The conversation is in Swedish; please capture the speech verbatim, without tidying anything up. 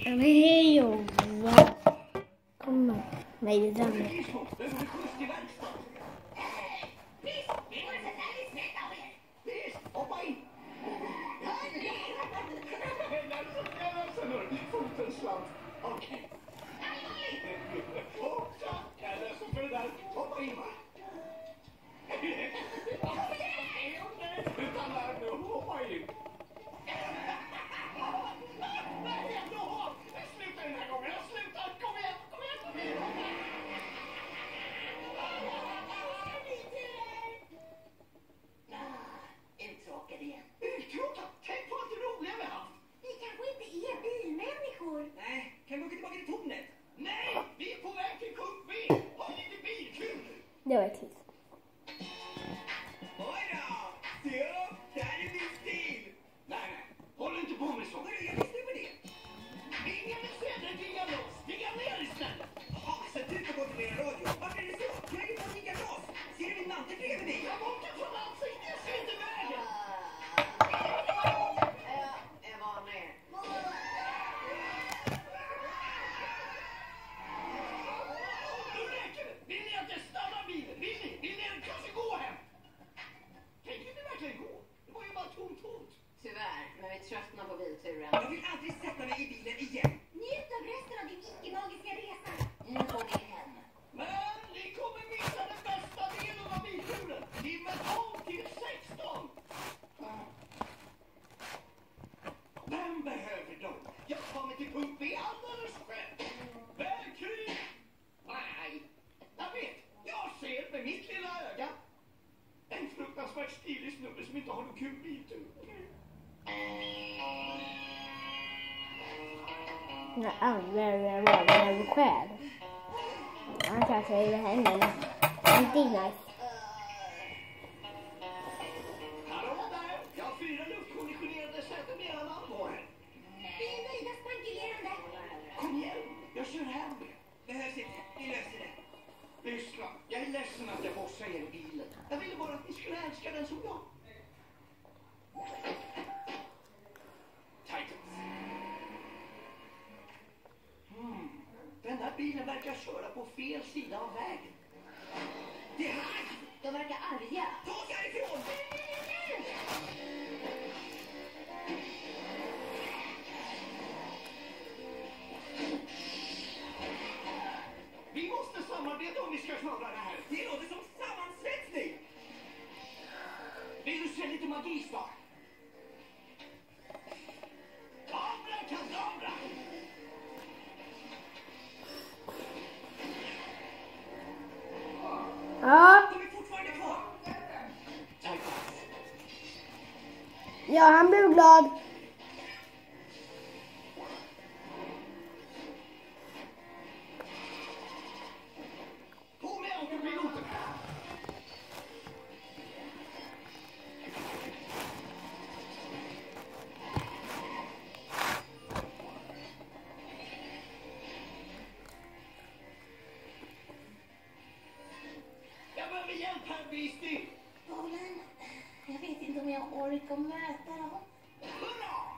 Hej Johan. Kom med i den. Det var äckligt. Oj då! Se upp! Det här är min stil! Nej, nej. Håll inte på med så. Jag visste på det. Inga med säder, digga loss. Digga ner istället. Jaha, sätt ut och kontrollera radio. Varför är det så? Jag är ju på att digga loss. Ser du min mantel bredvid mig? Jag måste från ansiktet. Jag ser inte vägen. Jag var med. Nu räcker det. Vill ni att jag stannar bilen? Vill ni? Vill ni att kanske gå hem? Tänker ni verkligen gå? Det var ju bara tomt tomt. Tyvärr, men vi tröttnar på bilturen. Jag vill aldrig sätta mig i bilen igen. Njut av resten av din icke-magiska resa. Nu går vi hem. Men ni kommer missa den bästa delen av bilturen. Timmen tolv till sexton. Vem behöver dem? Jag kommer till punkt B alldeles själv. Vägkryp! Nej, jag vet. Jag ser med mitt lilla öga. En fruktansvärt stilig snubbe som inte har någon kul biltur. Jag använder den själv. Han kanske är i händerna. Inte nice. Hallå där! Jag har fyra luftkonditionerade säten med alla namnvården. Vi är nöjda spankulerande. Kom igen, jag kör hem. Behövs inte, vi löser det. Lyssna, jag är ledsen att jag bossar er i bilen. Jag ville bara att ni skulle älska den som jag. Titan. Hmm. Den här bilen verkar köra på fel sida av vägen. Det är här! De verkar arga. Ta oss härifrån! Vi måste samarbeta om vi ska klara det här. Det låter som sammansvetsning. Vill du se lite magi, Star? Abra kadabra! Ja, De är fortfarande kvar. ja, han blev glad. På med autopiloten. Jag behöver hjälp här, Beastie. Polen, jag vet inte om jag orkar möta dem. Hurra!